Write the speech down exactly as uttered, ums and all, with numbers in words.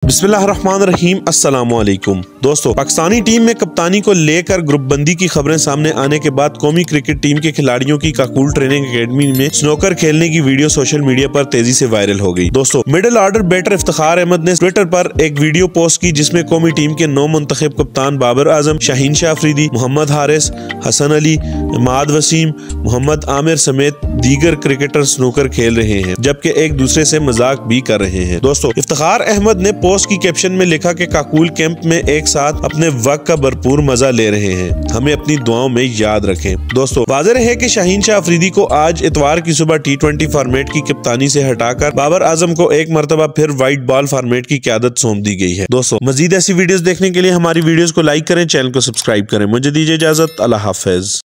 बिस्मिल्लाहिर्रहमानिर्रहीम अस्सलाम वालेकुम दोस्तों, पाकिस्तानी टीम में कप्तानी को लेकर ग्रुप बंदी की खबरें सामने आने के बाद कौमी क्रिकेट टीम के खिलाड़ियों की काकूल ट्रेनिंग एकेडमी में स्नूकर खेलने की वीडियो सोशल मीडिया पर तेजी से वायरल हो गई। दोस्तों, middle order batter Iftikhar Ahmed ने ट्विटर पर एक वीडियो पोस्ट की जिसमें कौमी टीम के नौ मुंतखब कप्तान बाबर आजम, शाहीन शाह अफरीदी, मोहम्मद हारिस, हसन अली, इमाद वसीम, मोहम्मद आमिर समेत दीगर क्रिकेटर स्नूकर खेल रहे हैं, जबकि एक दूसरे से मजाक भी कर रहे हैं। दोस्तों, इफ्तिखार अहमद ने पोस्ट की कैप्शन में लिखा कि काकूल कैंप में एक साथ अपने वक्त का भरपूर मजा ले रहे हैं, हमें अपनी दुआओं में याद रखें। दोस्तों, वाज़ेह है कि शाहीन शाह अफरीदी को आज इतवार की सुबह टी ट्वेंटी फॉर्मेट की कप्तानी से हटाकर बाबर आजम को एक मरतबा फिर व्हाइट बॉल फॉर्मेट की क़यादत सौंप दी गई है। दोस्तों, मजीद ऐसी वीडियोस देखने के लिए हमारी वीडियोस को लाइक करें, चैनल को सब्सक्राइब करें। मुझे दीजिए इजाजत, अल्लाह हाफिज।